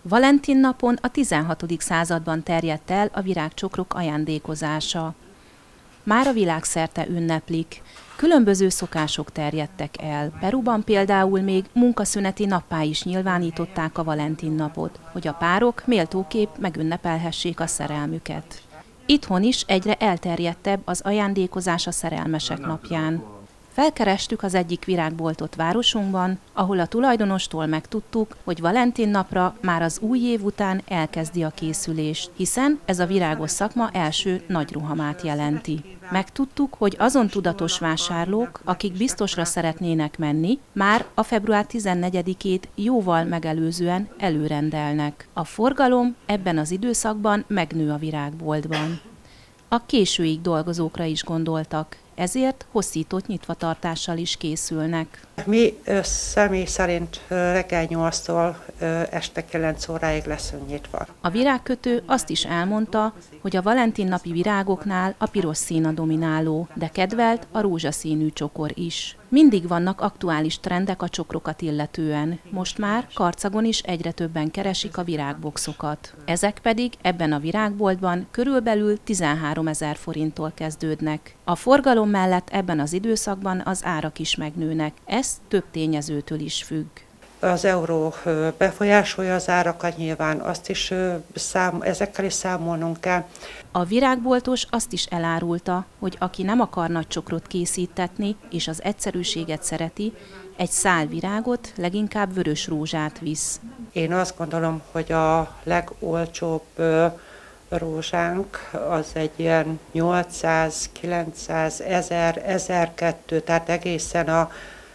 Valentin napon a 16. században terjedt el a virágcsokrok ajándékozása. Mára világszerte ünneplik. Különböző szokások terjedtek el. Peruban például még munkaszüneti nappá is nyilvánították a Valentin napot, hogy a párok méltóképp megünnepelhessék a szerelmüket. Itthon is egyre elterjedtebb az ajándékozás a szerelmesek napján. Felkerestük az egyik virágboltot városunkban, ahol a tulajdonostól megtudtuk, hogy Valentin napra már az új év után elkezdi a készülést, hiszen ez a virágos szakma első nagy rohamát jelenti. Megtudtuk, hogy azon tudatos vásárlók, akik biztosra szeretnének menni, már a február 14-ét jóval megelőzően előrendelnek. A forgalom ebben az időszakban megnő a virágboltban. A későig dolgozókra is gondoltak, ezért hosszított nyitvatartással is készülnek. Mi személy szerint reggel 8-tól este 9 óráig leszünk nyitva. A virágkötő azt is elmondta, hogy a Valentin napi virágoknál a piros szín a domináló, de kedvelt a rózsaszínű csokor is. Mindig vannak aktuális trendek a csokrokat illetően. Most már Karcagon is egyre többen keresik a virágboxokat. Ezek pedig ebben a virágboltban körülbelül 13 000 forinttól kezdődnek. A forgalom mellett ebben az időszakban az árak is megnőnek. Ez több tényezőtől is függ. Az euró befolyásolja az árakat, nyilván azt is ezekkel is számolnunk kell. A virágboltos azt is elárulta, hogy aki nem akar nagy csokrot készítetni és az egyszerűséget szereti, egy szál virágot, leginkább vörös rózsát visz. Én azt gondolom, hogy a legolcsóbb rózsánk az egy ilyen 800, 900, 1000, 1200, tehát egészen a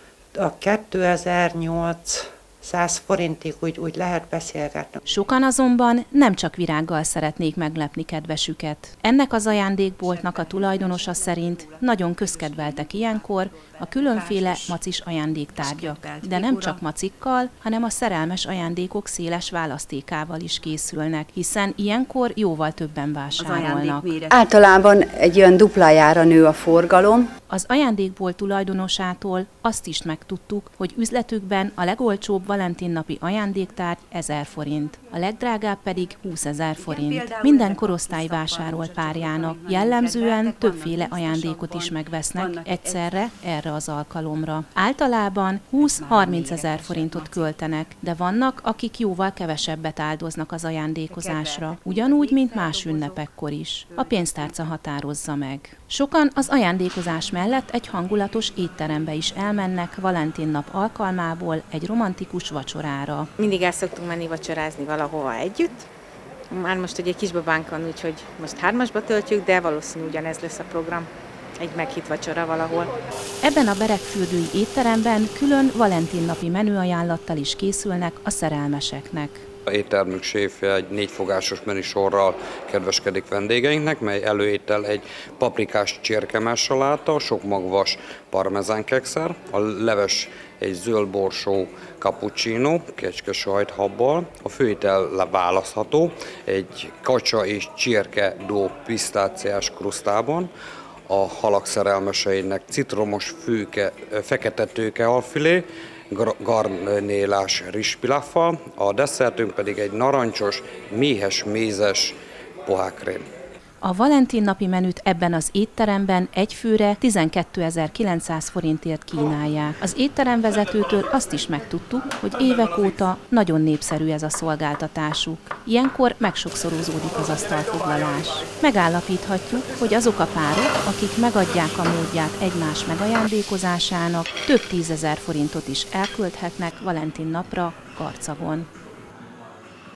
2800 forintig úgy lehet beszélgetni. Sokan azonban nem csak virággal szeretnék meglepni kedvesüket. Ennek az ajándékboltnak a tulajdonosa szerint nagyon közkedveltek ilyenkor a különféle macis ajándéktárgyak. De nem csak macikkal, hanem a szerelmes ajándékok széles választékával is készülnek, hiszen ilyenkor jóval többen vásárolnak. Általában egy olyan duplájára nő a forgalom. Az ajándékbolt tulajdonosától azt is megtudtuk, hogy üzletükben a legolcsóbb valentinnapi ajándéktárgy 1000 forint, a legdrágább pedig 20 000 forint. Minden korosztály vásárol párjának, jellemzően többféle ajándékot is megvesznek egyszerre erre az alkalomra. Általában 20-30 000 forintot költenek, de vannak, akik jóval kevesebbet áldoznak az ajándékozásra, ugyanúgy, mint más ünnepekkor is. A pénztárca határozza meg. Sokan az ajándékozás mellett egy hangulatos étterembe is elmennek Valentin nap alkalmából egy romantikus vacsorára. Mindig el szoktunk menni vacsorázni valahova együtt. Már most ugye kisbabánk van, úgyhogy most 3-asba töltjük, de valószínű ugyanez lesz a program. Egy meghitt vacsora valahol. Ebben a beregfürdői étteremben külön Valentin napi menüajánlattal is készülnek a szerelmeseknek. A éttermünk séfje egy 4 fogásos menüsorral kedveskedik vendégeinknek, mely előétel egy paprikás csirkemás saláta, sok magvas parmezánkekszer, a leves egy zöld borsó cappuccino, kecske sajthabbal, a főétel választható, egy kacsa és csirke duó pisztáciás krusztában, a halak szerelmeseinek citromos fekete tőke alfilé, garnélás rizspilaffal, a desszertünk pedig egy narancsos, méhes mézes pohákrém. A Valentin napi menüt ebben az étteremben egy főre 12 900 forintért kínálják. Az étteremvezetőtől azt is megtudtuk, hogy évek óta nagyon népszerű ez a szolgáltatásuk. Ilyenkor megsokszorozódik az asztalfoglalás. Megállapíthatjuk, hogy azok a párok, akik megadják a módját egymás megajándékozásának, több 10 000 forintot is elkölthetnek Valentin napra Karcagon.